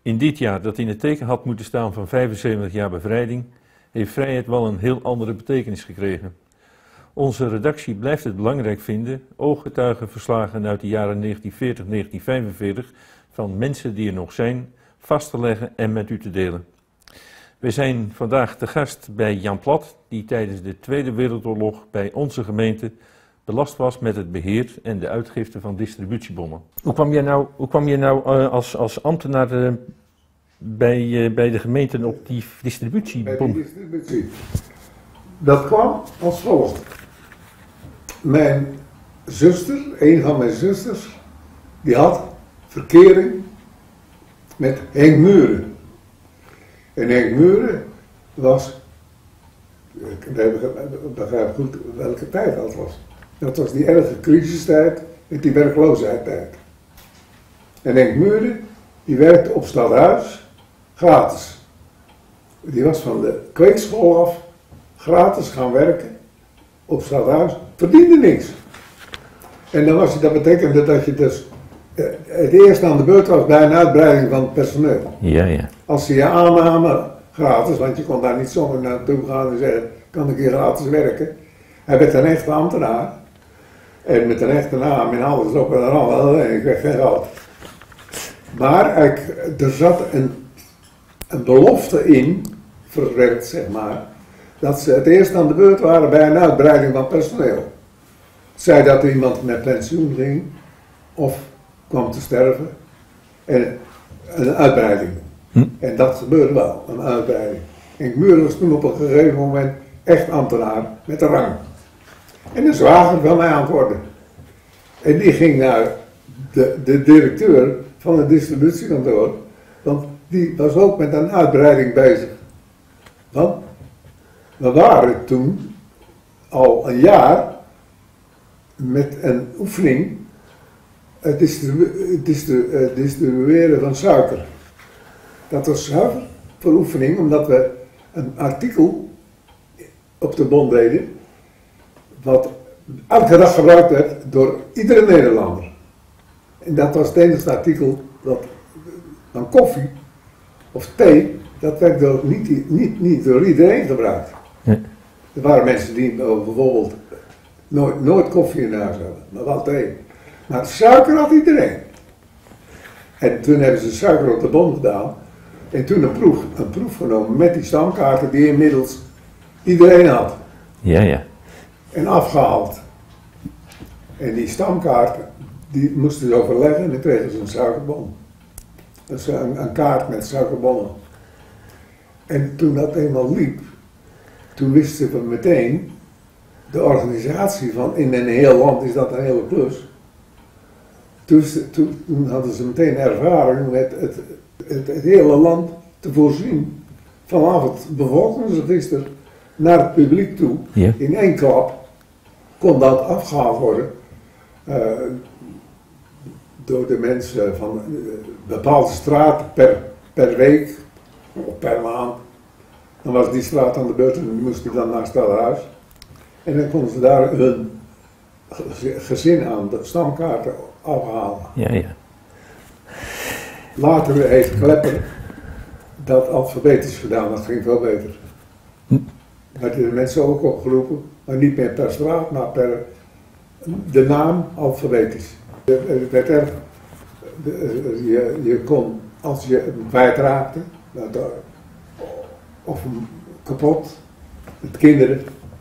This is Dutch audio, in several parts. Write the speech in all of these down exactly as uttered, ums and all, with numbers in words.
In dit jaar dat in het teken had moeten staan van vijfenzeventig jaar bevrijding, heeft vrijheid wel een heel andere betekenis gekregen. Onze redactie blijft het belangrijk vinden ooggetuigenverslagen uit de jaren negentien veertig tot negentien vijfenveertig van mensen die er nog zijn, vast te leggen en met u te delen. We zijn vandaag te gast bij Jan Plat, die tijdens de Tweede Wereldoorlog bij onze gemeente belast was met het beheer en de uitgifte van distributiebonnen. Hoe kwam jij nou, hoe kwam je nou uh, als, als ambtenaar uh, bij, uh, bij de gemeente op die distributiebon? Bij die distributie. Dat kwam als volgt. Mijn zuster, een van mijn zusters, die had verkering met Henk Muren. En Henk Muren was, ik begrijp goed welke tijd dat was. Dat was die erge crisistijd met die werkloosheidstijd. En Henk Muren, die werkte op Stadhuis, gratis. Die was van de kweekschool af, gratis gaan werken op Stadhuis, verdiende niks. En dan was je, dat betekende dat je dus het eerst aan de beurt was bij een uitbreiding van het personeel. Ja, ja. Als ze je aannamen, gratis, want je kon daar niet zomaar naartoe gaan en zeggen, kan ik hier gratis werken. Hij werd een echte ambtenaar. En met een echte naam en alles op en eraan, ik kreeg geen geld. Maar ik, er zat een, een belofte in, verwerkt zeg maar, dat ze het eerst aan de beurt waren bij een uitbreiding van personeel. Zij dat er iemand met pensioen ging, of kwam te sterven, en een uitbreiding. Hm. En dat gebeurde wel, een uitbreiding. En Muren was toen op een gegeven moment echt ambtenaar met de rang. En een zwager van mij aan het worden. En die ging naar de, de directeur van het distributiekantoor, want die was ook met een uitbreiding bezig. Want we waren toen al een jaar met een oefening het distribu distribu distribueren van suiker. Dat was zuiver voor oefening, omdat we een artikel op de bon deden, wat elke dag gebruikt werd door iedere Nederlander. En dat was het enige artikel dat van koffie of thee, dat werd door, niet, niet, niet door iedereen gebruikt. Ja. Er waren mensen die uh, bijvoorbeeld nooit, nooit koffie in huis hadden, maar wel thee. Maar suiker had iedereen. En toen hebben ze suiker op de bon gedaan. En toen een proef, een proef genomen met die stamkaarten die inmiddels iedereen had. Ja, ja. En afgehaald. En die stamkaarten, die moesten ze overleggen en dan kregen ze een suikerbon. Dus een, een kaart met suikerbonnen. En toen dat eenmaal liep, toen wisten we meteen, de organisatie van in een heel land is dat een hele klus. Toen, toen, toen hadden ze meteen ervaring met het, het, het hele land te voorzien. Vanaf het bevolkingsregister naar het publiek toe, ja. In één klap, kon dat afgehaald worden uh, door de mensen van uh, bepaalde straten per, per week of per maand. Dan was die straat aan de beurt en die moesten dan naar het stadhuis. En dan konden ze daar hun gezin aan de stamkaarten afhalen. Ja, ja. Later heeft Klepper dat alfabetisch gedaan, dat ging veel beter. Hm. Daar hebben de mensen ook opgeroepen, maar niet meer per straat, maar per de naam alfabetisch. Het werd er, je, je kon, als je een kwijtraakte, of kapot, met kinderen,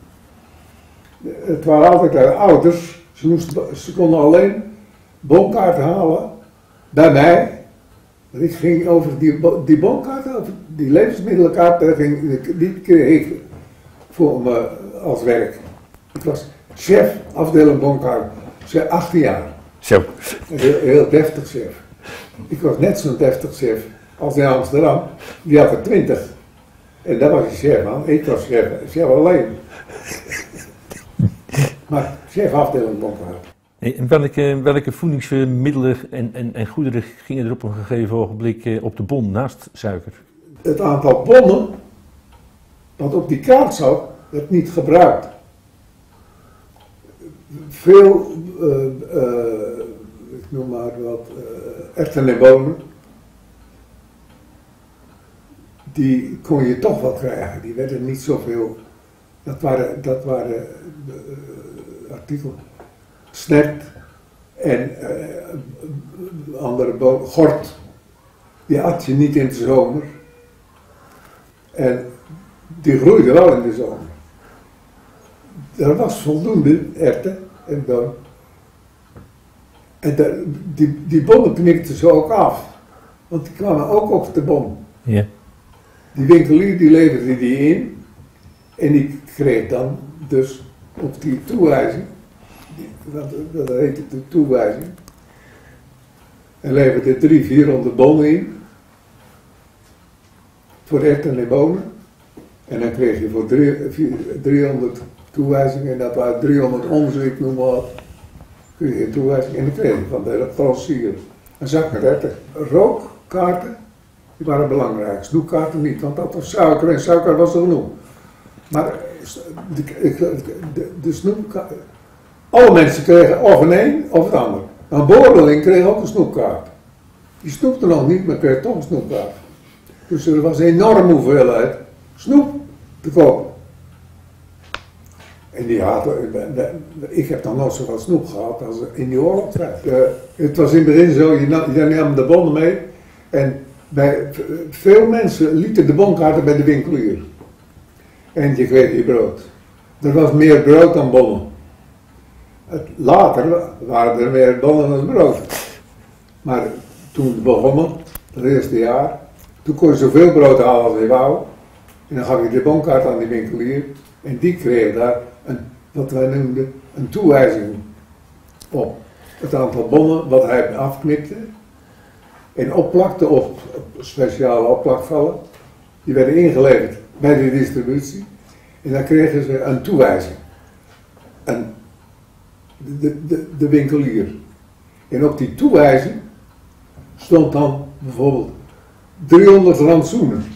het waren altijd de ouders, ze, moesten, ze konden alleen bonkaarten halen bij mij. Ik ging over die, die bonkaarten, over die levensmiddelenkaart, ging, die kreeg ik voor me als werk. Ik was chef afdeling bonkaart, achttien jaar. Zo. Heel, heel deftig chef. Ik was net zo'n deftig chef als in Amsterdam, die had er twintig. En daar was je chef aan, ik was chef, chef alleen. Maar chef afdeling bonkaart. En welke, welke voedingsmiddelen en, en, en goederen gingen er op een gegeven ogenblik op de bon naast suiker? Het aantal bonnen wat op die kaart zat, werd niet gebruikt. Veel, uh, uh, ik noem maar wat, uh, erwten en bonen, die kon je toch wel krijgen. Die werden niet zoveel, dat waren, dat waren uh, artikelen, snert en uh, andere bomen, gort. Die at je niet in de zomer. En die groeide wel in de zomer. Er was voldoende erwten en bonen. En de, die, die bonnen knikten ze ook af. Want die kwamen ook op de bon. Ja. Die winkelier die leverde die in. En die kreeg dan dus op die toewijzing. Die, dat, dat heette de toewijzing. En leverde drie, vierhonderd bonnen in. Voor erwten en bonen. En dan kreeg je voor driehonderd toewijzingen. En dat waren driehonderd onze, ik noem maar wat. Kun je een toewijzing. En dan kreeg je van de transier een zak met erwten. Rookkaarten, die waren belangrijk. Snoepkaarten niet, want dat was suiker en suiker was er genoeg. Maar de, de, de, de snoepkaarten, alle mensen kregen of een een of het ander. Een boordeling kreeg ook een snoepkaart. Die snoepte nog niet, maar kreeg toch een snoepkaart. Dus er was een enorme hoeveelheid snoep te kopen. En die had, ik heb dan nog zoveel snoep gehad als in die oorlogstijd. Uh, het was in het begin zo, je nam, je nam de bonnen mee en bij veel mensen lieten de bonkaarten bij de winkelier. En je kreeg je brood. Er was meer brood dan bonnen. Het, later waren er meer bonnen dan brood. Maar toen het begonnen, het eerste jaar, toen kon je zoveel brood halen als je wou. En dan gaf je de bonkaart aan die winkelier en die kreeg daar een, wat wij noemden, een toewijzing op het aantal bonnen wat hij afknipte en opplakte op, op speciale opplakvallen. Die werden ingeleverd bij de distributie en dan kregen ze een toewijzing. Een, de, de, de winkelier. En op die toewijzing stond dan bijvoorbeeld driehonderd rantsoenen.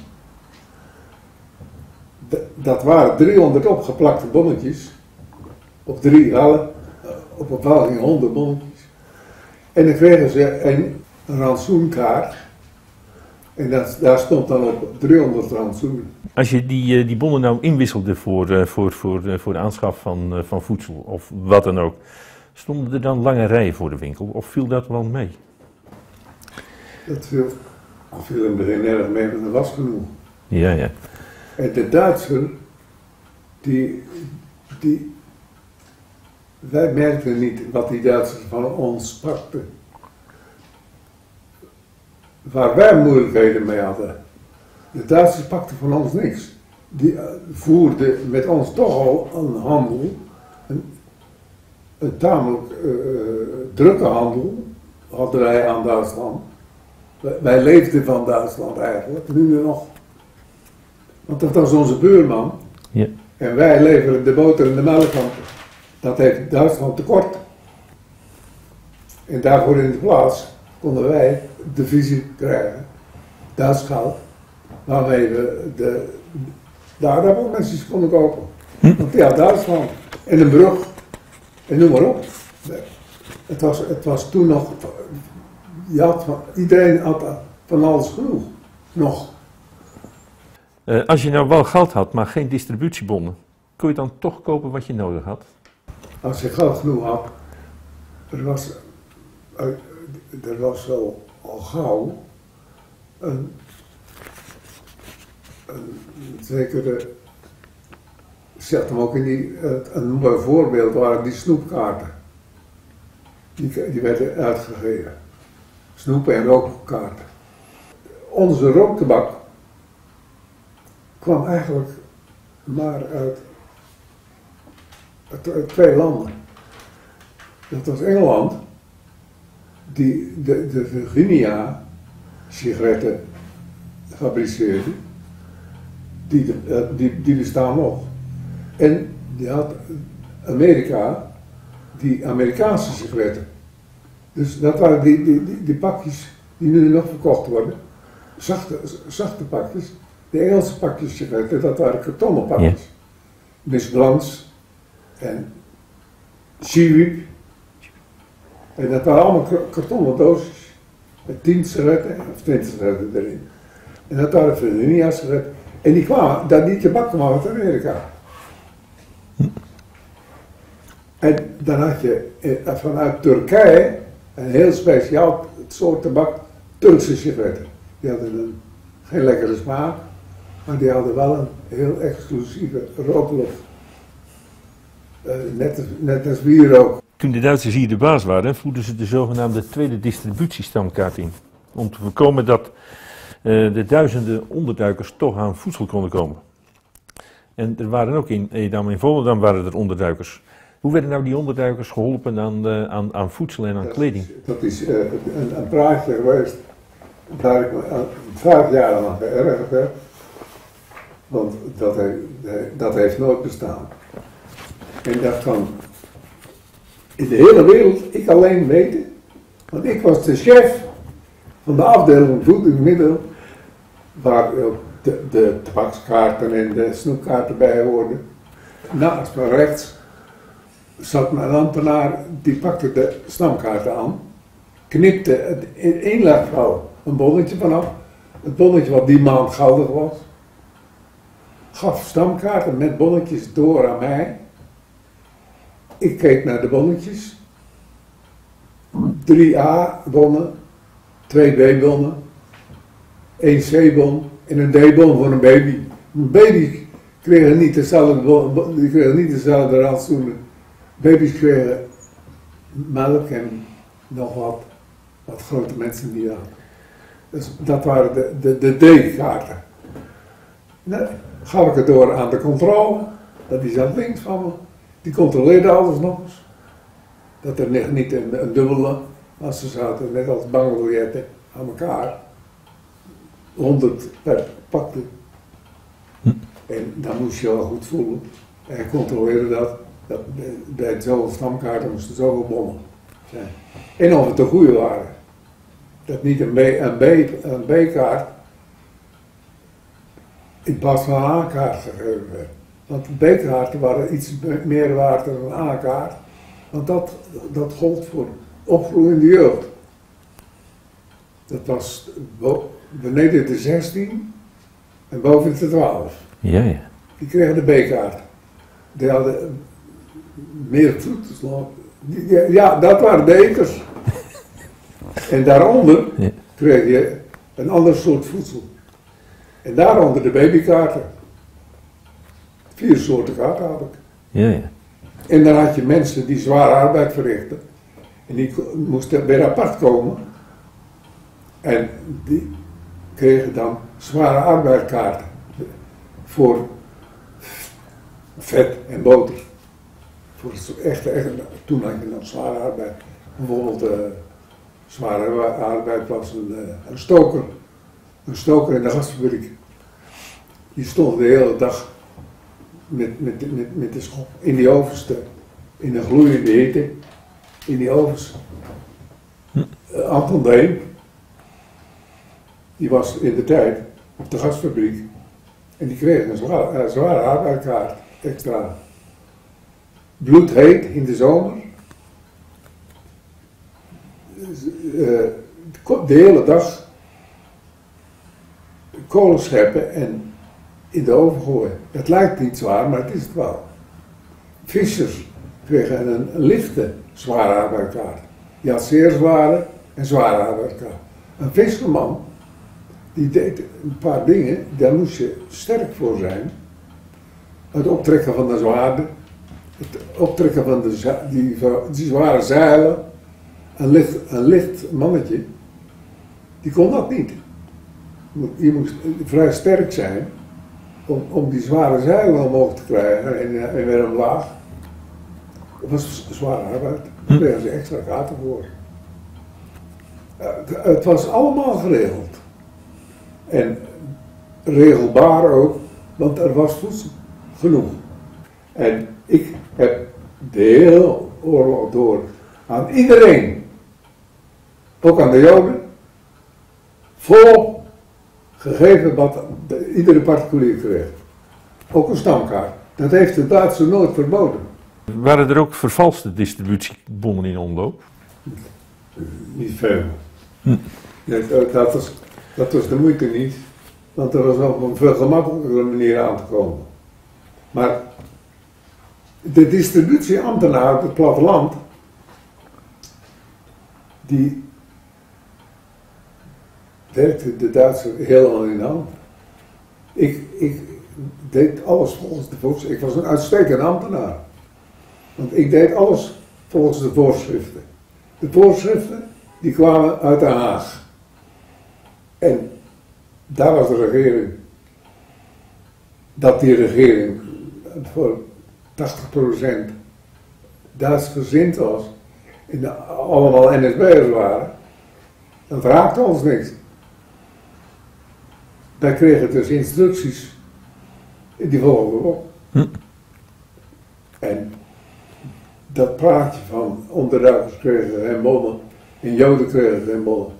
Dat waren driehonderd opgeplakte bonnetjes, op drie halen, op een val ging honderd bonnetjes. En dan kregen ze een rantsoenkaart en dat, daar stond dan op driehonderd rantsoenen. Als je die, die bonnen nou inwisselde voor, voor, voor, voor de aanschaf van, van voedsel of wat dan ook, stonden er dan lange rijen voor de winkel of viel dat wel mee? Dat viel, viel in het begin erg mee, maar dat was genoeg. Ja, ja. En de Duitser, die, die, wij merkten niet wat die Duitsers van ons pakten. Waar wij moeilijkheden mee hadden. De Duitsers pakten van ons niks. Die uh, voerden met ons toch al een handel, een, een tamelijk uh, drukke handel, hadden wij aan Duitsland. Wij, wij leefden van Duitsland eigenlijk, nu nog. Want dat was onze buurman. Ja. En wij leveren de boter en de melk, want dat heeft Duitsland tekort. En daarvoor in de plaats konden wij de visie krijgen, Duits goud, waarmee we de, de aardappelmesjes konden kopen. Hm? Want ja, Duitsland en een brug en noem maar op. Het was, het was toen nog, je had van, iedereen had van alles genoeg, nog. Uh, als je nou wel geld had, maar geen distributiebonnen, kon je dan toch kopen wat je nodig had? Als je geld genoeg had, er was, er was wel al gauw een, een zekere, ik zet hem ook in die, een mooi voorbeeld waren die snoepkaarten. Die, die werden uitgegeven. Snoep- en rookkaarten. Onze rooktabak kwam eigenlijk maar uit, uit, uit twee landen. Dat was Engeland, die de, de Virginia sigaretten fabriceerde, die, die, die bestaan nog. En die had Amerika, die Amerikaanse sigaretten. Dus dat waren die, die, die, die pakjes die nu nog verkocht worden, zachte, zachte pakjes. De Engelse pakjes sigaretten, dat waren kartonnen pakjes. Ja. Miss Blans en Seaweed. En dat waren allemaal kartonnen doosjes met tien sigaretten of twintig sigaretten erin. En dat waren voor de Nia's gezet. En die kwamen, dat die tabak kwam uit Amerika. En dan had je eh, vanuit Turkije een heel speciaal soort tabak, Turkse sigaretten. Die hadden een, geen lekkere smaak, maar die hadden wel een heel exclusieve rooklucht. Uh, net, net als wierook. Toen de Duitsers hier de baas waren, voerden ze de zogenaamde tweede distributiestamkaart in. Om te voorkomen dat uh, de duizenden onderduikers toch aan voedsel konden komen. En er waren ook in Edam en Volendam waren er onderduikers. Hoe werden nou die onderduikers geholpen aan, uh, aan, aan voedsel en aan dat kleding? Is, dat is uh, een, een praatje geweest waar ik me vijf jaar aan geërgerd heb. Want dat heeft, dat heeft nooit bestaan. En ik dacht van, in de hele wereld, ik alleen weten, want ik was de chef van de afdeling voedingsmiddelen, waar ook de, de tabakskaarten en de snoepkaarten bij hoorden. Naast me rechts zat een ambtenaar, die pakte de stamkaarten aan, knipte in één laagval een bonnetje vanaf, het bonnetje wat die maand geldig was, gaf stamkaarten met bonnetjes door aan mij. Ik keek naar de bonnetjes, drie A bonnen, twee B bonnen, één C bon en een D bon voor een baby. Een baby kregen niet dezelfde, bon, die kregen niet dezelfde rantsoenen. Baby's kregen melk en nog wat, wat grote mensen niet hadden. Dus dat waren de, de, de D-kaarten. Nou, gaf ik het door aan de controle, dat is aan links van me. Die controleerde alles nog eens. Dat er niet een, een dubbele, als ze zaten net als bankbiljetten aan elkaar. honderd per pakje. Hm. En dan moest je wel goed voelen. En hij controleerde dat. dat bij zoveel stamkaarten moesten zoveel bonnen zijn. En of het de goede waren. Dat niet een, B, een, B, een B-kaart in plaats van een A-kaart gegeven werd. Want de B-kaarten waren iets meer waard dan een A-kaart. Want dat, dat gold voor opgroeiende jeugd. Dat was beneden de zestien en boven de twaalf. Ja, ja. Die kregen de B-kaart. Die hadden meer voedsel. Ja, dat waren de eters. En daaronder ja. kreeg je een ander soort voedsel. En daaronder de babykaarten. Vier soorten kaarten had ik. Ja, ja. En dan had je mensen die zware arbeid verrichten. En die moesten weer apart komen. En die kregen dan zware arbeidskaarten. Voor vet en boter. Voor echte, echte, toen had je dan zware arbeid. Bijvoorbeeld uh, zware arbeid was een, uh, een stoker. Een stoker in de gasfabriek. Die stond de hele dag met, met, met, met de schop in die ovens te, in de gloeiende hitte, in die ovens. Uh, Anton Deen, die was in de tijd op de gasfabriek en die kreeg een zware, een zware arbeidskaart extra. Bloedheet in de zomer. Uh, de hele dag kolen scheppen en in de oven gooien. Het lijkt niet zwaar, maar het is het wel. Vissers kregen een, een lichte zware arbeidskaart. Die had zeer zware en zware arbeidskaart. Een visserman, die deed een paar dingen, daar moest je sterk voor zijn. Het optrekken van de zwaarden, het optrekken van de, die, die zware zeilen. Een licht, een licht mannetje, die kon dat niet. Je moest vrij sterk zijn om, om die zware zeilen omhoog te krijgen en, en weer omlaag. Dat was zware arbeid. Daar kregen ze extra kaarten voor. Het, het was allemaal geregeld. En regelbaar ook, want er was voedsel genoeg. En ik heb de hele oorlog door aan iedereen, ook aan de Joden, vol gegeven wat de, iedere particulier kreeg. Ook een stamkaart. Dat heeft de Duitsers nooit verboden. Waren er ook vervalste distributiebonnen in omloop? Niet veel. Hm. Dat, dat, was, dat was de moeite niet. Want er was op een veel gemakkelijkere manier aan te komen. Maar de distributieambtenaar op het platteland, die werkte de Duitsers helemaal in de hand. Ik, ik deed alles volgens de voorschriften. Ik was een uitstekende ambtenaar. Want ik deed alles volgens de voorschriften. De voorschriften die kwamen uit Den Haag. En daar was de regering. Dat die regering voor tachtig procent Duits gezind was en de, allemaal N S B'ers waren, dat raakte ons niks. Wij kregen dus instructies die volgden op. Hm. En dat praatje van onderduikers kregen geen bommen en Joden kregen geen bommen.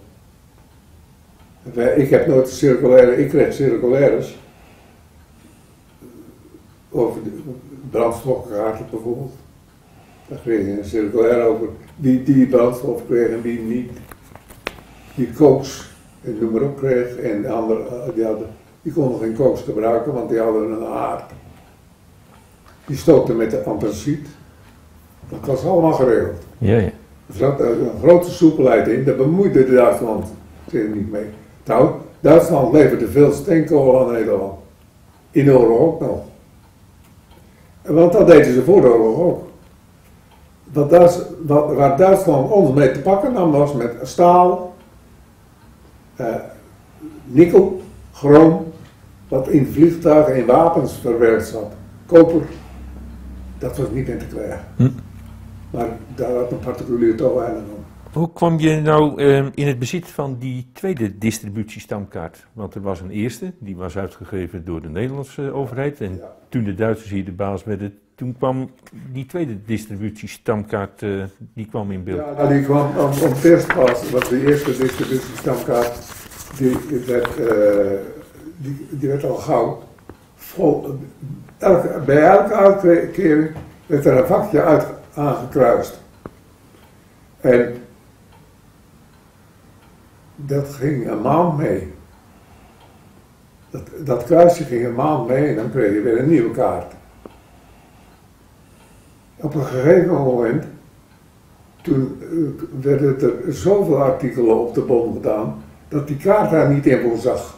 Ik heb nooit circulaire, ik kreeg circulaires over de brandstofkaarten bijvoorbeeld. Daar kreeg je een circulaire over wie die brandstof kreeg en wie niet. Die kooks, en noem maar op, kreeg en de anderen, die, hadden, die konden geen kooks gebruiken, want die hadden een haard. Die stookten met de antraciet. Dat was allemaal geregeld. Ja, ja. Er zat een grote soepelheid in, daar bemoeide Duitsland zich niet mee. Nou, Duitsland leverde veel steenkool aan Nederland. In de oorlog ook nog. Want dat deden ze voor de oorlog ook. Wat Duits, wat, waar Duitsland ons mee te pakken nam was met staal, eh, nikkel, chroom, wat in vliegtuigen en wapens verwerkt zat. Koper, dat was niet in te krijgen. Hm. Maar daar had een particulier toch weinig aan. Hoe kwam je nou uh, in het bezit van die tweede distributiestamkaart? Want er was een eerste, die was uitgegeven door de Nederlandse overheid. En ja. Toen de Duitsers hier de baas werden, toen kwam die tweede distributiestamkaart, uh, die kwam in beeld. Ja, die kwam om, om het eerst pas, want de eerste distributiestamkaart, die werd, uh, die, die werd al gauw vol. Elke, bij elke uitkering werd er een vakje uit, aangekruist. En dat ging een maand mee. Dat, dat kruisje ging een maand mee en dan kreeg je weer een nieuwe kaart. Op een gegeven moment, toen uh, werden er zoveel artikelen op de bon gedaan, dat die kaart daar niet in voorzag.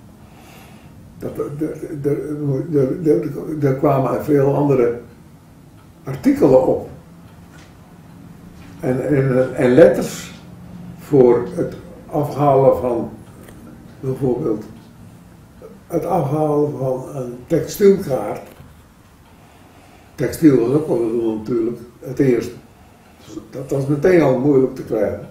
Er kwamen veel andere artikelen op. En, en, en letters voor het afhalen van, bijvoorbeeld, het afhalen van een textielkaart. Textiel was ook wel bedoeld natuurlijk, het eerste. Dat was meteen al moeilijk te krijgen.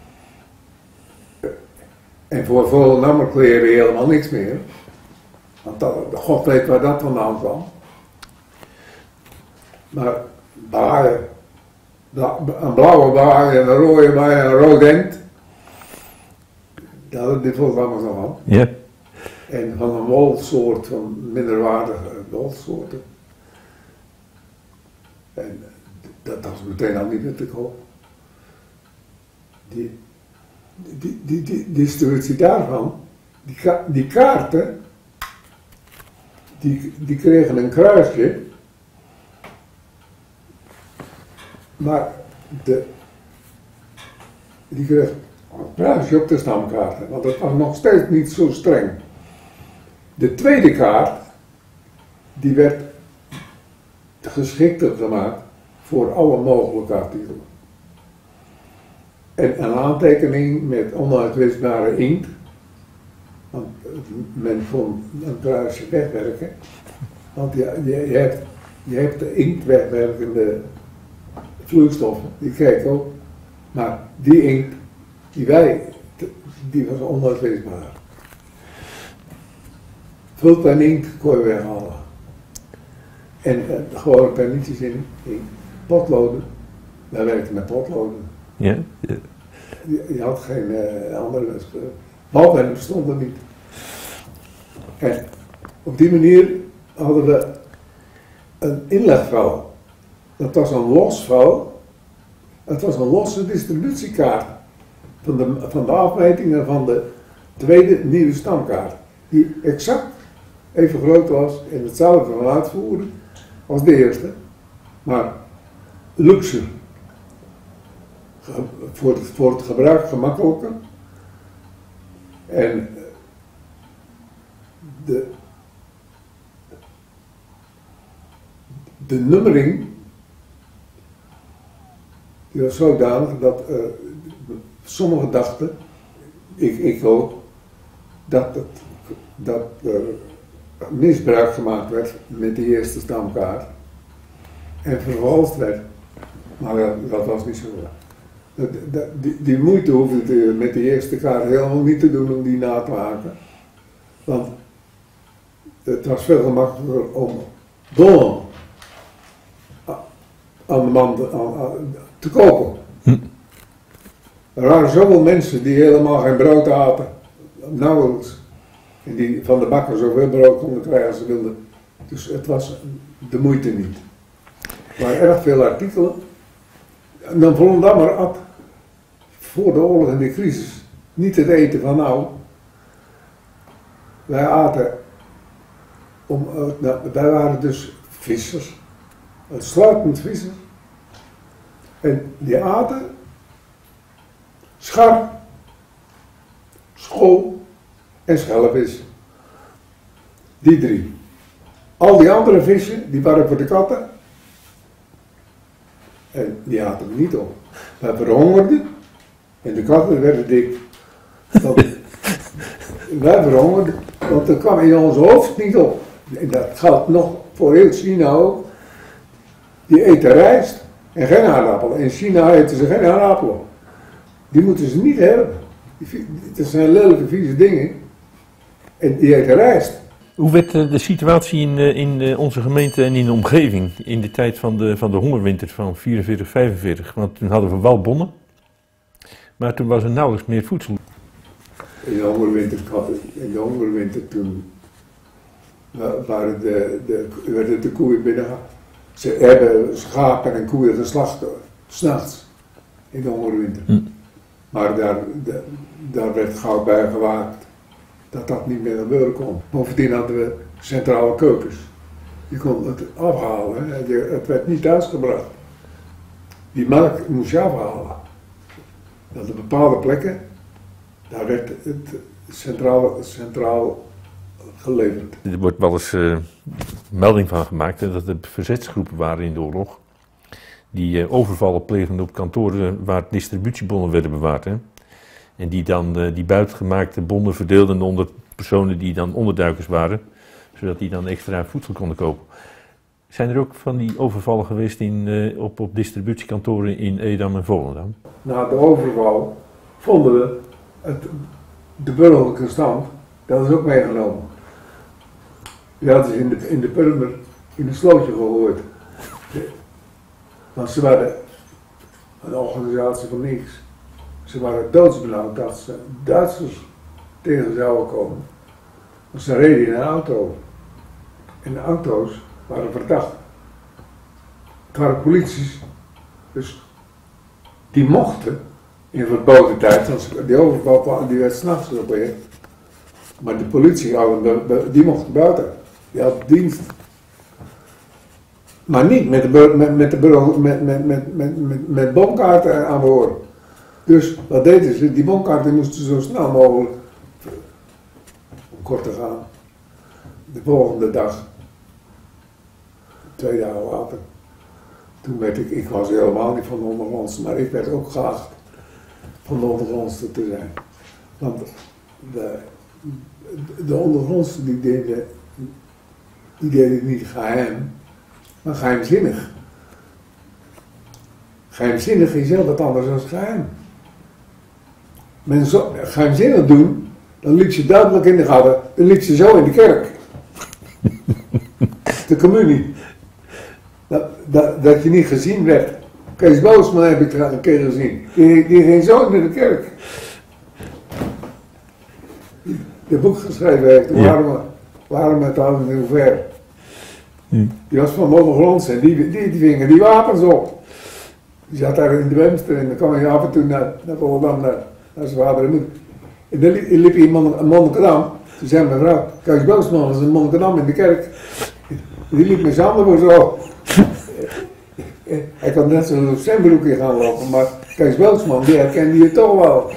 En voor Volendammer kleren helemaal niks meer. Want dat, God weet waar dat vandaan kwam. Maar baaien, een blauwe baai en een rode baai en een rood hemd. Daar hadden die Voldammers nog aan. Ja. En van een wolsoort, van minderwaardige wolsoorten. En dat was meteen al niet meer te koop. Die, die, die, die distributie daarvan, die, ka die kaarten, die, die kregen een kruisje. Maar de, die kreeg een kruisje op de stamkaarten, want dat was nog steeds niet zo streng. De tweede kaart, die werd geschikter gemaakt voor alle mogelijke artikelen. En een aantekening met onuitwisbare inkt, want men kon een kruisje wegwerken, want je, je, je, hebt, je hebt de inkt wegwerkende vloeistoffen, die kreeg ook, maar die inkt, die wij, die was onuitwisbaar. Vulpen inkt kon je weghalen. En uh, gewoon pennietjes in, in potloden. Wij werkten met potloden. Ja? Ja. Je, je had geen uh, andere uh, balpennen bestonden niet. En op die manier hadden we een inlegvel. Dat was een losvel. Het was een losse distributiekaart van de, van de afmetingen van de tweede nieuwe stamkaart. die exact even groot was en hetzelfde van uitvoeren als de eerste, maar luxer. Voor het, voor het gebruik gemakkelijker. En de, de nummering die was zodanig dat uh, sommigen dachten, ik, ik ook, dat, het, dat er misbruik gemaakt werd met die eerste stamkaart en vervalst werd. Maar dat, dat was niet zo. Dat, dat, die, die moeite hoefde je met die eerste kaart helemaal niet te doen om die na te maken. Want het was veel gemakkelijker om bonnen aan de man te, aan, aan, te kopen. Hm. Er waren zoveel mensen die helemaal geen brood aten, nauwelijks. En die van de bakker zoveel brood konden krijgen als ze wilden. Dus het was de moeite niet. Er waren erg veel artikelen. En dan Volendam maar at voor de oorlog en de crisis niet het eten van nou. Wij aten, om, uh, nou, wij waren dus vissers, uitsluitend vissers. En die aten schar, school en schelpvis. Die drie. Al die andere vissen, die waren voor de katten. En die aten we niet op. Wij verhongerden en de katten werden dik. Want wij verhongerden, want dat kwam in ons hoofd niet op. En dat geldt nog voor heel China ook. Die eten rijst en geen aardappelen. In China eten ze geen aardappelen. Die moeten ze niet hebben. Het zijn lelijke, vieze dingen. En die eten rijst. Hoe werd de situatie in, in onze gemeente en in de omgeving in de tijd van de, van de hongerwinter van vierenveertig, vijfenveertig? Want toen hadden we wel bonnen, maar toen was er nauwelijks meer voedsel. In de hongerwinter, in de hongerwinter toen waren de, de, werden de koeien binnen. Ze hebben schapen en koeien geslacht, 's nachts in de hongerwinter. Hm. Maar daar, de, daar werd gauw bij gewaakt dat dat niet meer gebeuren kon. Bovendien hadden we centrale keukens. Je kon het afhalen, hè. Je, het werd niet thuisgebracht. Die melk moest je afhalen. Dat op bepaalde plekken, daar werd het centraal, centraal geleverd. Er wordt wel eens uh, melding van gemaakt hè, dat er verzetsgroepen waren in de oorlog. Die uh, overvallen plegen op kantoren waar distributiebonnen werden bewaard. Hè. En die dan uh, die buitengemaakte bonnen verdeelden onder personen die dan onderduikers waren, zodat die dan extra voedsel konden kopen. Zijn er ook van die overvallen geweest in, uh, op, op distributiekantoren in Edam en Volendam? Na de overval vonden we het, de burgerlijke stand, dat is ook meegenomen. Die hadden ze in de, in de Purmer in een slootje gehoord. Want ze waren een organisatie van niks. Ze waren doodsbenauwd dat ze Duitsers tegen zouden komen. Dus ze reden in een auto. En de auto's waren verdacht. Het waren polities. Dus die mochten in verboden tijd, want die overval die werd s'nachts geprobeerd. Maar de politie, die mochten buiten. Die had dienst. Maar niet met de, met, met de met, met, met, met, met, met bomkaarten aan boord. Dus wat deden ze? Die bomkaarten moesten zo snel mogelijk, om kort te gaan, de volgende dag, twee dagen later, toen werd ik, ik was helemaal niet van de ondergrondse, maar ik werd ook geacht van de ondergrondse te zijn. Want de, de ondergrondse die deden, die deden niet geheim, maar geheimzinnig. Geheimzinnig is heel wat anders dan geheim. Men zo, geheimzinnig doen, dan liep je duidelijk in de gaten, dan liep je zo in de kerk. De communie. Dat, dat, dat je niet gezien werd. Kees Boosman heb ik een keer gezien. Die, die ging zo in de kerk. Die het boek geschreven heeft, ja. waarom, waarom het dan heel ver. Hm. Die was van ondergronds en die, die, die vingen die wapens op. Die zat daar in de Wemster en dan kwam hij af en toe naar, naar Volendam, naar, naar zijn vader en moeder. En dan liep, liep iemand een monnikendam, Toen zei mevrouw, Kees Boosman was in Monnikendam in de kerk. Die liep met zijn handen voor zo. Hij kan net zo op zijn broekje gaan lopen, maar Kees Boosman, die herkende je toch wel.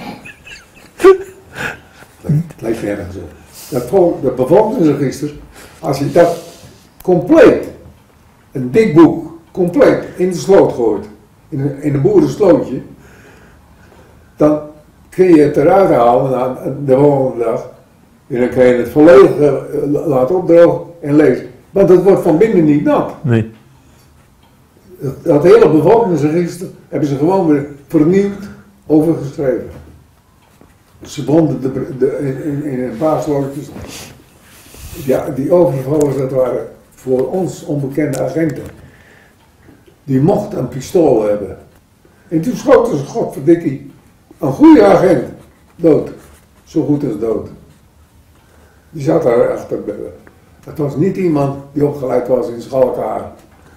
Het lijkt nergens op. Dat, vol, dat bevolkingsregister, als je dat compleet, een dik boek, compleet in de sloot gooit, in een, in een boerenslootje, dan kun je het eruit halen aan de volgende dag. En dan kun je het volledig uh, laten opdrogen en lezen. Want het wordt van binnen niet nat. Nee. Dat, dat hele bevolkingsregister hebben ze gewoon weer vernieuwd overgeschreven. Ze vonden de, de, in, in een paar slootjes, ja, die overvallers, dat waren voor ons onbekende agenten. Die mochten een pistool hebben. En toen schoten ze, godverdikkie, een goede agent dood. Zo goed als dood. Die zat daar achter. Het was niet iemand die opgeleid was in Schalkaar.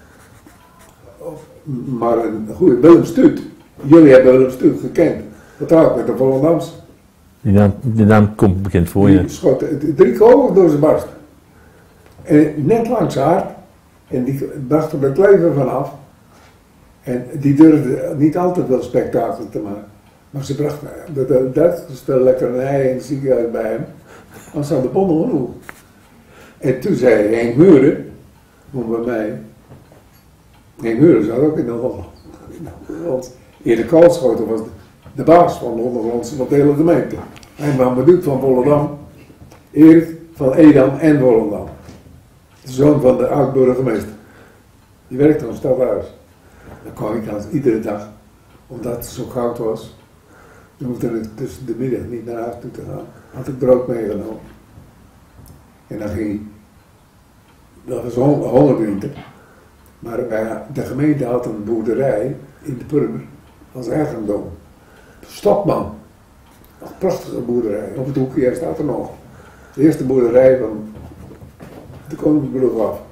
Maar een goede Willem Stuut. Jullie hebben Willem Stuut gekend. Getrouwd met de Volendams. Die naam, die naam komt bekend voor je. Die schot drie kogels door zijn barst. En net langs haar hart. En die bracht er het leven vanaf. En die durfde niet altijd wel spektakel te maken. Maar ze bracht de dertigste lekkernij in het ziekenhuis bij hem. Dan zat de bommel genoeg. En toen zei Henk Muren, kom bij mij. Henk Muren zat ook in de Holland. Want Erik Kalschoten was de, de baas van de ondergrondse van de hele gemeente. Hij was bedoeld van Volendam. Erik van Edam en Volendam. De zoon van de oud-burgemeester. Die werkte op het stadhuis. Dan kwam ik dan iedere dag, omdat het zo koud was. Dan hoefde ik tussen de middag niet naar huis toe te gaan. Had ik brood meegenomen. En dan ging hij. Dat was hongerwinter. Maar wij, de gemeente had een boerderij in de Purmer als eigendom. Stokman. Een prachtige boerderij. Op het hoekje staat er nog. De eerste boerderij van de Koningsbrug af.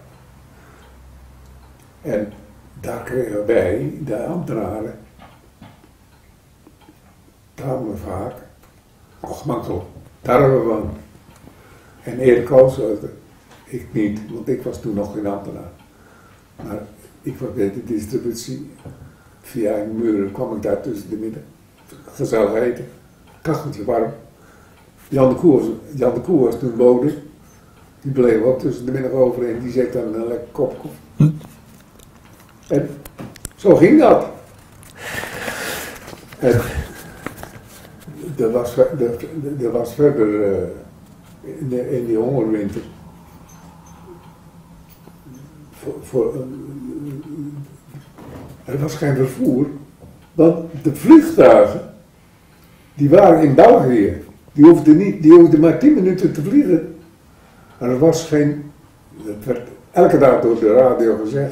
En daar kregen wij, de ambtenaren, tamelijk vaak, gemakkelijk, tarwe van. En Erik Kalschoten, ik niet, want ik was toen nog geen ambtenaar. Maar ik was bij de distributie, via een muren kwam ik daar tussen de midden. Gezellig eten, kacheltje warm. Jan de Koe was, Jan de Koe was toen bode, die bleef ook tussen de middag over en die zette dan een lekker kop koffie. Hm. En zo ging dat. En er was, er, er was verder uh, in, de, in die hongerwinter voor, voor, uh, er was geen vervoer, want de vliegtuigen die waren in België, die hoefden, niet, die hoefden maar tien minuten te vliegen. Maar er was geen, het werd elke dag door de radio gezegd,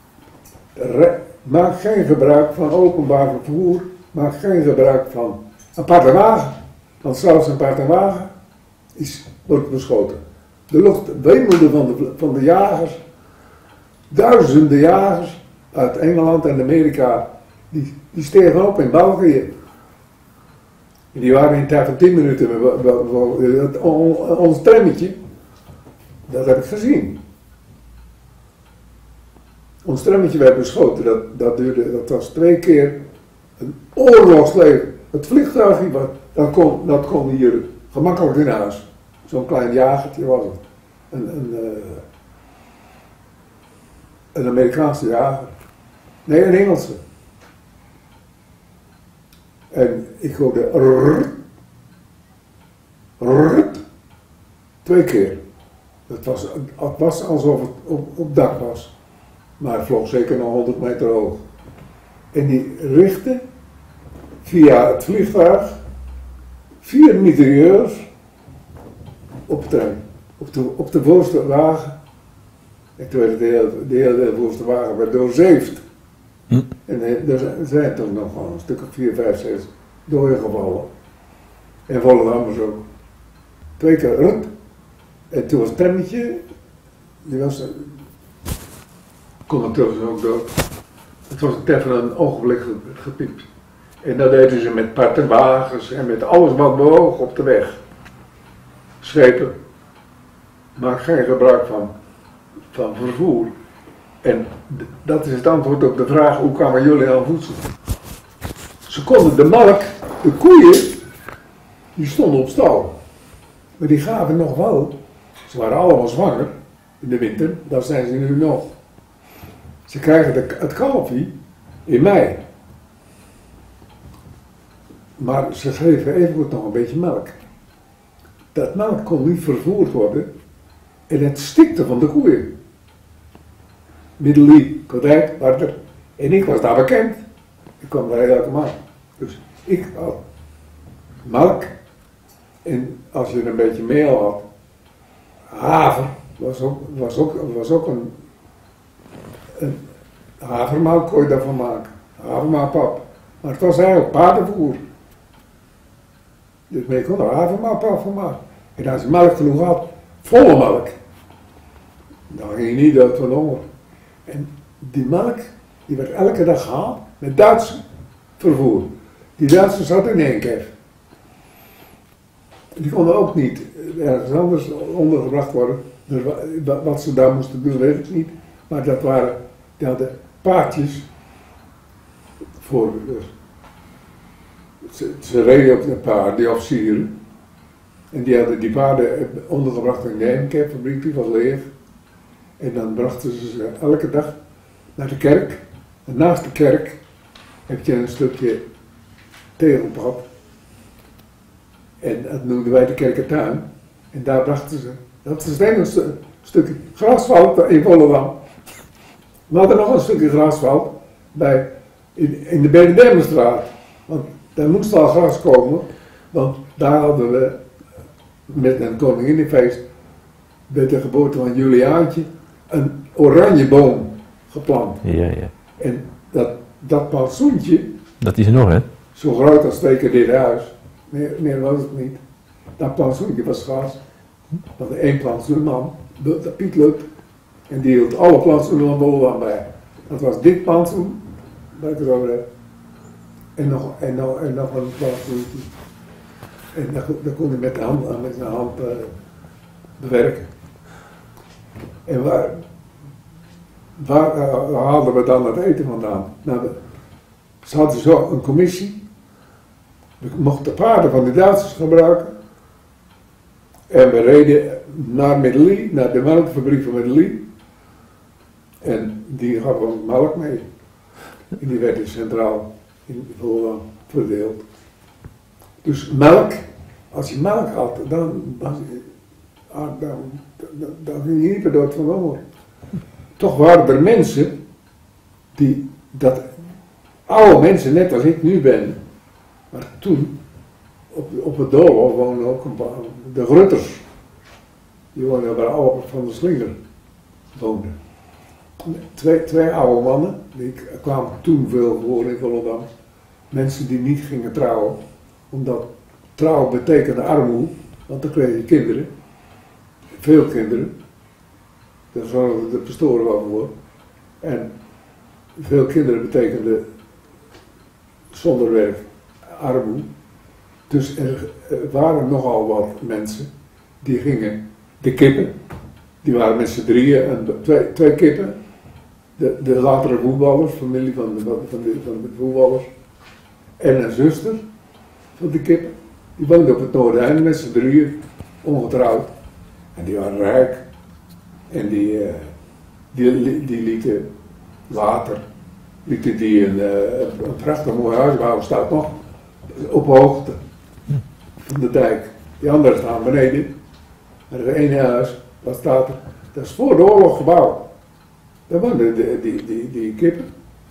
maak geen gebruik van openbaar vervoer, maak geen gebruik van aparte wagen, want zelfs een aparte wagen is, wordt beschoten. De lucht wemelde van de, van de jagers, duizenden jagers uit Engeland en Amerika, die, die stegen op in België. Die waren in tijd van tien minuten, ons trammetje, dat heb ik gezien. Ons trammetje werd beschoten, dat, dat, duurde, dat was twee keer een oorlogsleven. Het vliegtuigje, dat kon, dat kon hier gemakkelijk in huis. Zo'n klein jagertje was het. Een, een, uh, een Amerikaanse jager. Nee, een Engelse. En ik hoorde rrrt, rrrt, twee keer. Het was, het was alsof het op, op dak was. Maar het vloog zeker nog honderd meter hoog. En die richtte via het vliegtuig vier mitrailleurs op de trein. Op de, op de voorste wagen. En toen werd de hele, de hele voorste wagen werd doorzeefd. Hm. En er zijn toch nog wel een stuk of vier, vijf, zes doorgevallen. En Volendammers ook. Twee keer rut. En toen was het trammetje, die was, conducteur was ook dood. Het was even een ogenblik gepiept. En dat deden ze met partenwagens en met alles wat bewoog op de weg. Schepen, maakt geen gebruik van, van vervoer. En d- dat is het antwoord op de vraag, hoe kwamen jullie aan voedsel? Ze konden de melk, de koeien, die stonden op stal. Maar die gaven nog wel, ze waren allemaal zwanger in de winter, dat zijn ze nu nog. Ze krijgen de, het kalfje in mei. Maar ze geven evengoed nog een beetje melk. Dat melk kon niet vervoerd worden en het stikte van de koeien. Middelie, Kodijk, Warter. En ik was daar bekend. Ik kwam daar elke maand. Dus ik had melk. En als je een beetje meel had, haver was ook, was ook, was ook een, een havermelk kon je daarvan maken. Havermelkpap. Maar het was eigenlijk paardenvoer. Dus je kon er havermelkpap van maken. En als je melk genoeg had, volle melk, dan ging je niet dood van honger. En die melk, die werd elke dag gehaald met Duitse vervoer. Die Duitsers hadden in één keer. Die konden ook niet ergens anders ondergebracht worden. Dus wat ze daar moesten doen, weet ik niet. Maar dat waren, die hadden paardjes voor, dus, ze, ze reden op de paarden, die officieren. En die hadden die paarden ondergebracht in de Heemkerkfabriek, die was leeg. En dan brachten ze ze elke dag naar de kerk. En naast de kerk heb je een stukje tegelpad. En dat noemden wij de kerkentuin. En daar brachten ze, dat is het enige stukje grasveld in Volendam. We hadden nog een stukje grasveld bij, in, in de Benedemmerstraat. Want daar moest al gras komen, want daar hadden we met een koninginnenfeest, bij de geboorte van Juliaantje, een oranjeboom geplant. Ja, ja. En dat, dat plantsoentje, Dat is er nog, hè? zo groot als twee keer dit huis, meer, meer was het niet. Dat plantsoentje was gaas. Dat er één plantsoenman, dat Piet Lukt, en die hield alle plantsoenen van Volendam bij. Dat was dit plantsoen, dat ik het over heb. En nog, en nog, en nog een plantsoentje. En dat, dat kon hij met de hand, met zijn hand uh, bewerken. En waar, waar uh, haalden we dan het eten vandaan? Nou, we, ze hadden zo een commissie. We mochten de paarden van de Duitsers gebruiken. En we reden naar Middelie, naar de melkfabriek van Middelie. En die hadden melk mee. En die werd centraal in Volendam verdeeld. Dus melk, als je melk had, dan, dan, dan, dan, dan ging je niet meer dood van honger. Toch waren er mensen die, dat oude mensen net als ik nu ben, maar toen op, op het Doolhof woonden ook een paar, de Grutters, die woonden bij Albert van der Slinger woonden. Twee, twee oude mannen, die kwamen toen veel voor in Volendam, mensen die niet gingen trouwen, omdat trouwen betekende armoede, want dan kreeg je kinderen, veel kinderen, daar zorgden de pastoren wel voor, en veel kinderen betekende zonder werk armoede. Dus er, er waren nogal wat mensen die gingen, de kippen, die waren met z'n drieën, en twee, twee kippen, de, de latere voetballers, familie van de, van, de, van de voetballers, en een zuster van de kippen, die woonden op het Noordeinde met z'n drieën, ongetrouwd, en die waren rijk, en die, uh, die, die lieten later, lieten die een, uh, een prachtig mooi huis bouwen, staat nog, op hoogte van de dijk. Die andere staan beneden. Maar het ene huis, dat staat er, dat is voor de oorlog gebouwd. Daar woonden die, die, die, die kippen.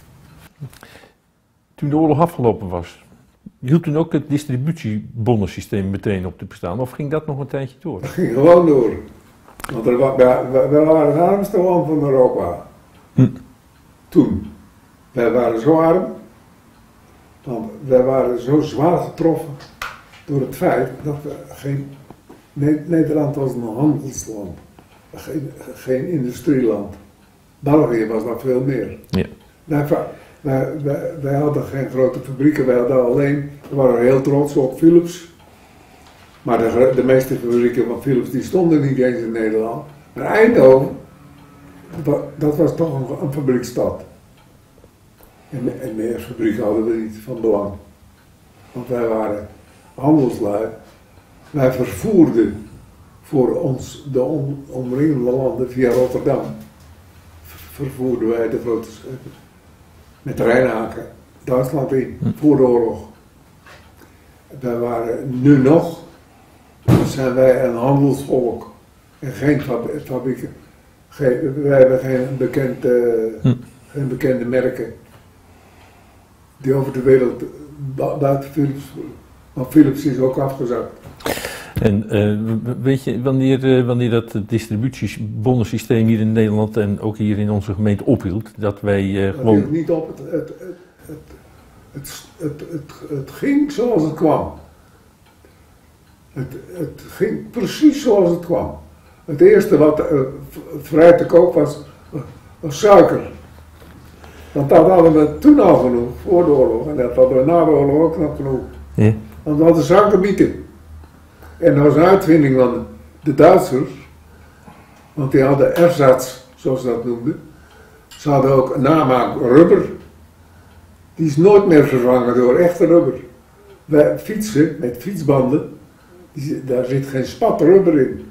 Toen de oorlog afgelopen was, hield toen ook het distributiebonnensysteem meteen op te bestaan? Of ging dat nog een tijdje door? Dat ging gewoon door. Want er wa, wij, wij waren het armste land van Europa. Hm. Toen. Wij waren zo arm. Want wij waren zo zwaar getroffen door het feit dat we geen... Nederland was een handelsland. Geen, geen industrieland. België was nog veel meer. Ja. Wij, wij, wij, wij hadden geen grote fabrieken, wij hadden alleen, we waren heel trots op Philips. Maar de, de meeste fabrieken van Philips die stonden niet eens in Nederland. Maar Eindhoven, dat was toch een, een fabriekstad. En, en meer fabrieken hadden we niet van belang. Want wij waren handelslui. Wij vervoerden voor ons de om, omringende landen via Rotterdam. Vervoerden wij de grote schepen. Met Rijnhaken, Duitsland in, voor de oorlog. Wij waren nu nog, zijn wij een handelsvolk. En geen fabrieken. Geen, wij hebben geen, bekend, uh, hm. geen bekende merken. Die over de wereld buiten Philips. Maar Philips is ook afgezakt. En uh, weet je wanneer, uh, wanneer dat distributiebonnensysteem hier in Nederland en ook hier in onze gemeente ophield? Dat wij uh, dat gewoon... hield niet op. Het, het, het, het, het, het, het, het ging zoals het kwam. Het, het ging precies zoals het kwam. Het eerste wat uh, vrij te koop was, uh, was suiker. Want dat hadden we toen al genoeg, voor de oorlog. En dat hadden we na de oorlog ook nog genoeg. Ja. Want we hadden suikerbieten. En dat was een uitvinding van de Duitsers. Want die hadden ersatz, zoals ze dat noemden. Ze hadden ook een namaak rubber. Die is nooit meer vervangen door echte rubber. Wij fietsen met fietsbanden. Die, daar zit geen spat rubber in.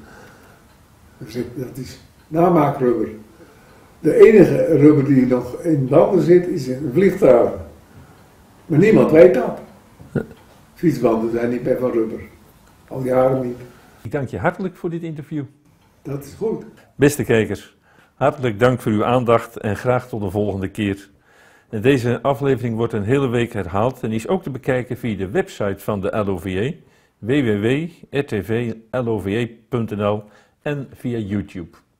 Dat is namaakrubber. De enige rubber die nog in banden zit, is in vliegtuigen. Maar niemand weet dat. Fietsbanden zijn niet meer van rubber. Al jaren niet. Ik dank je hartelijk voor dit interview. Dat is goed. Beste kijkers, hartelijk dank voor uw aandacht en graag tot de volgende keer. En deze aflevering wordt een hele week herhaald en is ook te bekijken via de website van de L O V E, w w w punt r t v l o v e punt n l en via YouTube.